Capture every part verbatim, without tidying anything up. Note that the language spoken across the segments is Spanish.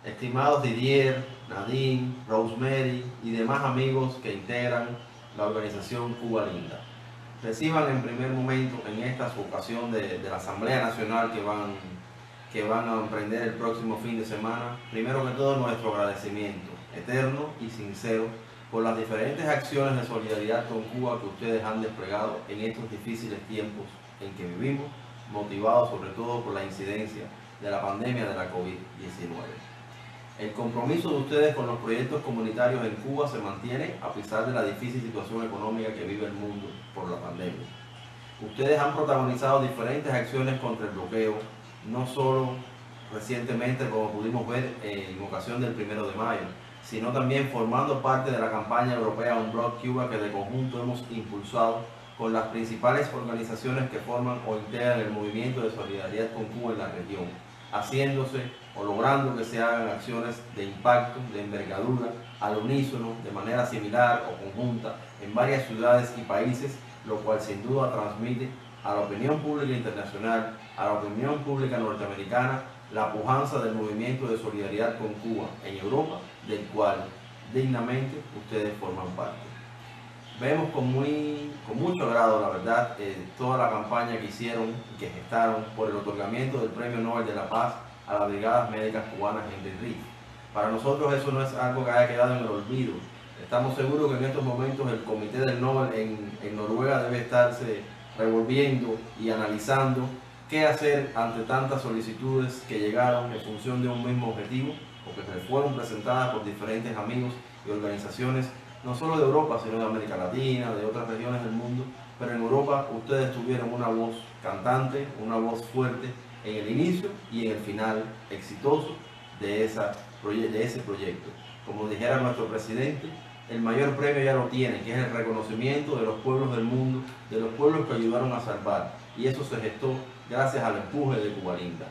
Estimados Didier, Nadine, Rosemary y demás amigos que integran la organización Cuba Linda, reciban en primer momento en esta su ocasión de, de la Asamblea Nacional que van, que van a emprender el próximo fin de semana, primero que todo nuestro agradecimiento eterno y sincero por las diferentes acciones de solidaridad con Cuba que ustedes han desplegado en estos difíciles tiempos en que vivimos, motivados sobre todo por la incidencia de la pandemia de la COVID diecinueve. El compromiso de ustedes con los proyectos comunitarios en Cuba se mantiene a pesar de la difícil situación económica que vive el mundo por la pandemia. Ustedes han protagonizado diferentes acciones contra el bloqueo, no solo recientemente como pudimos ver en ocasión del primero de mayo, sino también formando parte de la campaña europea Unblock Cuba que de conjunto hemos impulsado con las principales organizaciones que forman o integran el movimiento de solidaridad con Cuba en la región, haciéndose o logrando que se hagan acciones de impacto, de envergadura, al unísono, de manera similar o conjunta en varias ciudades y países, lo cual sin duda transmite a la opinión pública internacional, a la opinión pública norteamericana, la pujanza del movimiento de solidaridad con Cuba en Europa, del cual dignamente ustedes forman parte. Vemos con, muy, con mucho agrado, la verdad, eh, toda la campaña que hicieron y que gestaron por el otorgamiento del Premio Nobel de la Paz a las Brigadas Médicas Cubanas Henry Reed. Para nosotros eso no es algo que haya quedado en el olvido. Estamos seguros que en estos momentos el Comité del Nobel en, en Noruega debe estarse revolviendo y analizando qué hacer ante tantas solicitudes que llegaron en función de un mismo objetivo o que se fueron presentadas por diferentes amigos y organizaciones, no solo de Europa, sino de América Latina, de otras regiones del mundo, pero en Europa ustedes tuvieron una voz cantante, una voz fuerte en el inicio y en el final exitoso de, esa, de ese proyecto. Como dijera nuestro presidente, el mayor premio ya lo tienen, que es el reconocimiento de los pueblos del mundo, de los pueblos que ayudaron a salvar, y eso se gestó gracias al empuje de Cuba Linda.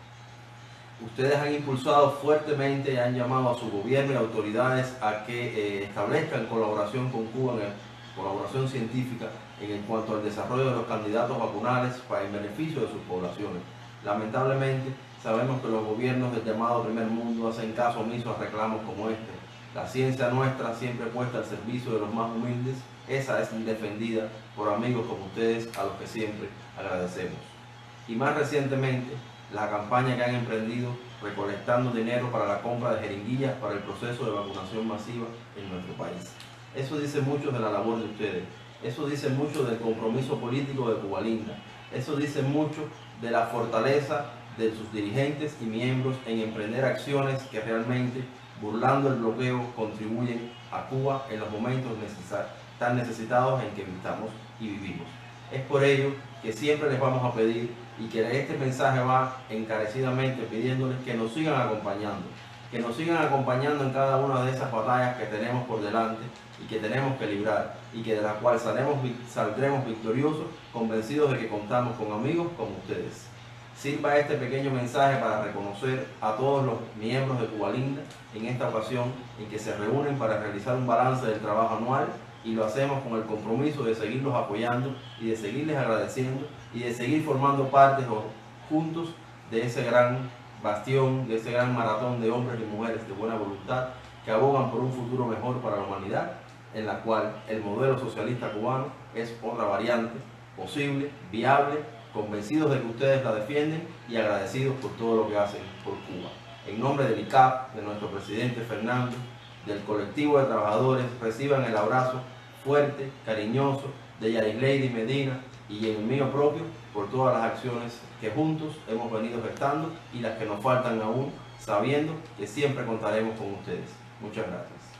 Ustedes han impulsado fuertemente y han llamado a su gobierno y autoridades a que eh, establezcan colaboración con Cuba, en el, colaboración científica en cuanto al desarrollo de los candidatos vacunales para el beneficio de sus poblaciones. Lamentablemente, sabemos que los gobiernos del llamado primer mundo hacen caso omiso a reclamos como este. La ciencia nuestra, siempre puesta al servicio de los más humildes, esa es defendida por amigos como ustedes, a los que siempre agradecemos. Y más recientemente, la campaña que han emprendido recolectando dinero para la compra de jeringuillas para el proceso de vacunación masiva en nuestro país. Eso dice mucho de la labor de ustedes, eso dice mucho del compromiso político de Cuba Linda, eso dice mucho de la fortaleza de sus dirigentes y miembros en emprender acciones que realmente, burlando el bloqueo, contribuyen a Cuba en los momentos necesar, tan necesitados en que estamos y vivimos. Es por ello que siempre les vamos a pedir, y que este mensaje va encarecidamente pidiéndoles que nos sigan acompañando, que nos sigan acompañando en cada una de esas batallas que tenemos por delante y que tenemos que librar, y que de la cual saldremos, saldremos victoriosos, convencidos de que contamos con amigos como ustedes. Sirva este pequeño mensaje para reconocer a todos los miembros de Cuba Linda en esta ocasión en que se reúnen para realizar un balance del trabajo anual, y lo hacemos con el compromiso de seguirlos apoyando y de seguirles agradeciendo y de seguir formando parte juntos de ese gran bastión, de ese gran maratón de hombres y mujeres de buena voluntad que abogan por un futuro mejor para la humanidad, en la cual el modelo socialista cubano es otra variante posible, viable, convencidos de que ustedes la defienden y agradecidos por todo lo que hacen por Cuba. En nombre del I C A P, de nuestro presidente Fernando, del colectivo de trabajadores, reciban el abrazo fuerte, cariñoso de Yarislady Medina y el mío propio por todas las acciones que juntos hemos venido gestando y las que nos faltan aún, sabiendo que siempre contaremos con ustedes. Muchas gracias.